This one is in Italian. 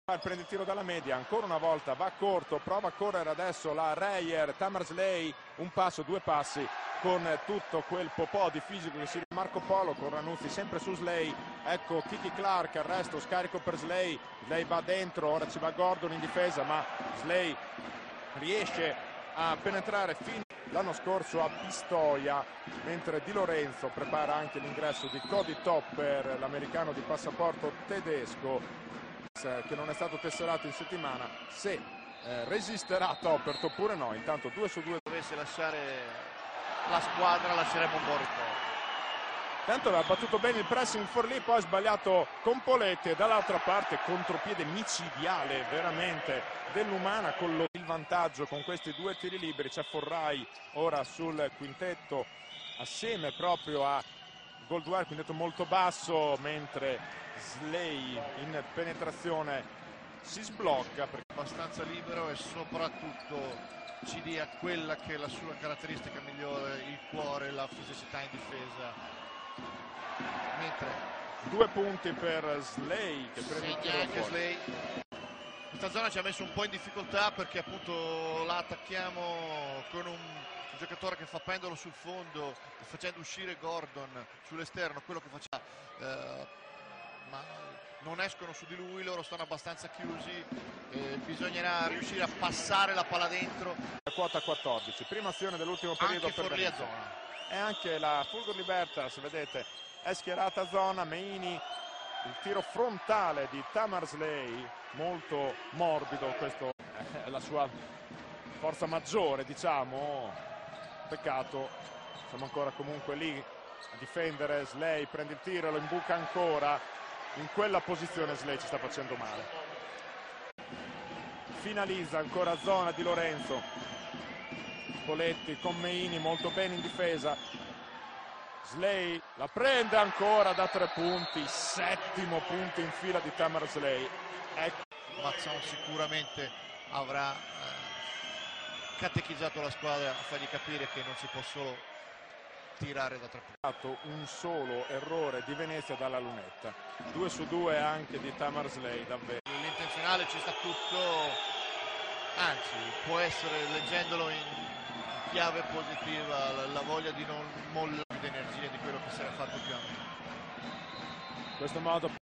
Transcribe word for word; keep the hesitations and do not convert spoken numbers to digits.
Prende il tiro dalla media, ancora una volta va corto, prova a correre adesso la Reyer, Tamar-Slay, un passo, due passi con tutto quel popò di fisico che si Marco Polo con Ranuzzi sempre su Slay. Ecco Kiki Clark, arresto, scarico per Slay, Slay va dentro, ora ci va Gordon in difesa, ma Slay riesce a penetrare fino l'anno scorso a Pistoia, mentre Di Lorenzo prepara anche l'ingresso di Cody Topper, l'americano di passaporto tedesco, che non è stato tesserato in settimana. Se eh, resisterà Toppert oppure no. Intanto due su due. Dovesse lasciare la squadra lascerebbe un buon ricordo. Tanto aveva battuto bene il pressing Forlì, poi ha sbagliato con Poletti, e dall'altra parte contropiede micidiale veramente dell'Umana con lo, il vantaggio con questi due tiri liberi. C'è Forrai ora sul quintetto assieme proprio a Goldwire, quintetto molto basso, mentre Slay in penetrazione si sblocca perché è abbastanza libero e soprattutto ci dia quella che è la sua caratteristica migliore, il cuore, la fisicità in difesa. Mentre due punti per Slay che prende il tiro anche Slay. Questa zona ci ha messo un po' in difficoltà perché appunto la attacchiamo con un giocatore che fa pendolo sul fondo, facendo uscire Gordon sull'esterno, quello che faceva, eh, ma non escono su di lui, loro stanno abbastanza chiusi, eh, bisognerà riuscire a passare la palla dentro. Quota quattordici, prima azione dell'ultimo periodo anche per Forlì a Venezia. zona. E anche la Fulgor Libertas, vedete, è schierata a zona. Meini, il tiro frontale di Tamar-Slay, molto morbido, questo è la sua forza maggiore, diciamo. Peccato, siamo ancora comunque lì a difendere. Slay prende il tiro, lo imbuca ancora. In quella posizione Slay ci sta facendo male. Finalizza ancora a zona Di Lorenzo. Poletti con Meini molto bene in difesa. Slay la prende ancora da tre punti, settimo punto in fila di Tamar-Slay. Ecco. Mazzon sicuramente avrà eh, catechizzato la squadra a fargli capire che non si può solo tirare da tre punti. Un solo errore di Venezia dalla lunetta, due su due anche di Tamar-Slay, davvero. L'intenzionale ci sta tutto, anzi può essere, leggendolo in chiave positiva, la, la voglia di non mollare di energia di quello che si era fatto più avanti. In questo modo